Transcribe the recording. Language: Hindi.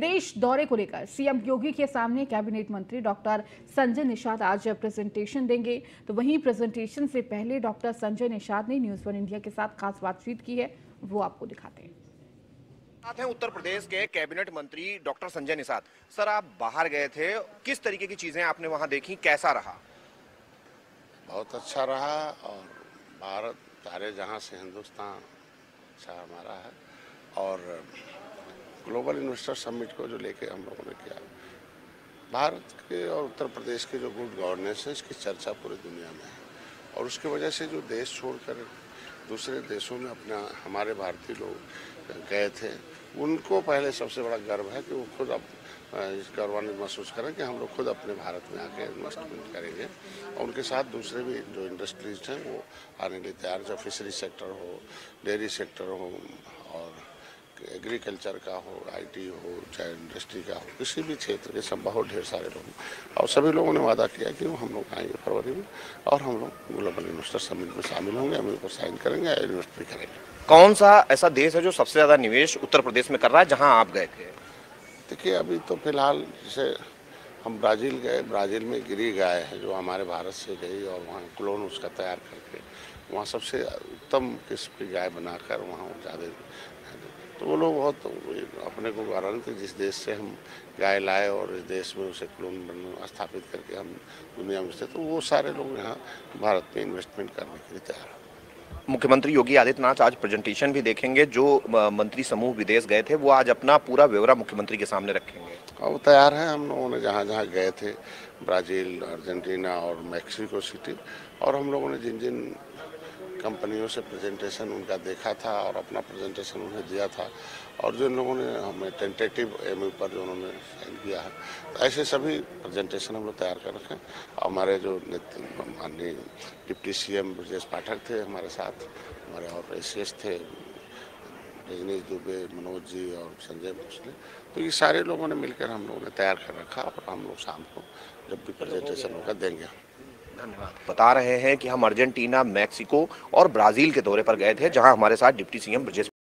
विदेश दौरे को लेकर सीएम योगी के सामने कैबिनेट मंत्री डॉक्टर संजय निषाद आज प्रेजेंटेशन देंगे। तो वहीं प्रेजेंटेशन से पहले डॉक्टर संजय निषाद ने न्यूज़ वन इंडिया के साथ खास बातचीत की है, वो आपको दिखाते हैं। साथ हैं उत्तर प्रदेश के कैबिनेट मंत्री डॉक्टर संजय निषाद। सर, आप बाहर गए थे, किस तरीके की चीजें आपने वहां देखी, कैसा रहा? बहुत अच्छा रहा। और भारत सारे जहां से हिंदुस्तान अच्छा हमारा है। और ग्लोबल इन्वेस्टर समिट को जो लेके हम लोगों ने किया, भारत के और उत्तर प्रदेश के जो गुड गवर्नेंस है, इसकी चर्चा पूरी दुनिया में है। और उसकी वजह से जो देश छोड़कर दूसरे देशों में अपना हमारे भारतीय लोग गए थे, उनको पहले सबसे बड़ा गर्व है कि वो खुद अब इस गौरवान्वित महसूस करें कि हम लोग खुद अपने भारत में आके इन्वेस्टमेंट करेंगे। और उनके साथ दूसरे भी जो इंडस्ट्रीज हैं वो आने के लिए तैयार, चाहे फिशरी सेक्टर हो, डेयरी सेक्टर हो, और एग्रीकल्चर का हो, आईटी हो, चाहे इंडस्ट्री का हो, किसी भी क्षेत्र के सब बहुत ढेर सारे लोग। और सभी लोगों ने वादा किया कि हम लोग आएंगे फरवरी में और हम लोग ग्लोबल इन्वेस्टर समिट में शामिल होंगे, हम इनको साइन करेंगे, इन्वेस्ट भी करेंगे। कौन सा ऐसा देश है जो सबसे ज्यादा निवेश उत्तर प्रदेश में कर रहा है जहां आप गए थे? देखिए, अभी तो फिलहाल जैसे हम ब्राज़ील गए, ब्राज़ील में गिरी गाय है जो हमारे भारत से गई और वहाँ क्लोन उसका तैयार करके वहाँ सबसे उत्तम किस्म की गाय बनाकर वहाँ ज़्यादा, तो वो लोग बहुत अपने को गारंटी थे जिस देश से हम गाय लाए और इस देश में उसे क्लोन स्थापित करके हम दुनिया में से, तो वो सारे लोग यहाँ भारत में इन्वेस्टमेंट करने के लिए तैयार हैं। मुख्यमंत्री योगी आदित्यनाथ आज प्रेजेंटेशन भी देखेंगे। जो मंत्री समूह विदेश गए थे वो आज अपना पूरा ब्यौरा मुख्यमंत्री के सामने रखेंगे। वो तैयार हैं। हम लोगों ने जहाँ जहाँ गए थे, ब्राज़ील, अर्जेंटीना और मैक्सिको सिटी, और हम लोगों ने जिन जिन कंपनियों से प्रेजेंटेशन उनका देखा था और अपना प्रेजेंटेशन उन्हें दिया था, और जिन लोगों ने हमें टेंटेटिव एमओयू पर जो उन्होंने साइन किया है, तो ऐसे सभी प्रेजेंटेशन हम लोग तैयार कर रखे हैं। हमारे जो माननीय डिप्टी सीएम ब्रजेश पाठक थे हमारे साथ, हमारे और एसीएस थे रजनीश दुबे, मनोज जी और संजय भोसले, तो ये सारे लोगों ने मिलकर हम लोगों ने तैयार कर रखा और हम लोग शाम को जब भी प्रेजेंटेशन होगा देंगे। धन्यवाद। बता रहे हैं कि हम अर्जेंटीना, मैक्सिको और ब्राजील के दौरे पर गए थे जहां हमारे साथ डिप्टी सीएम ब्रजेश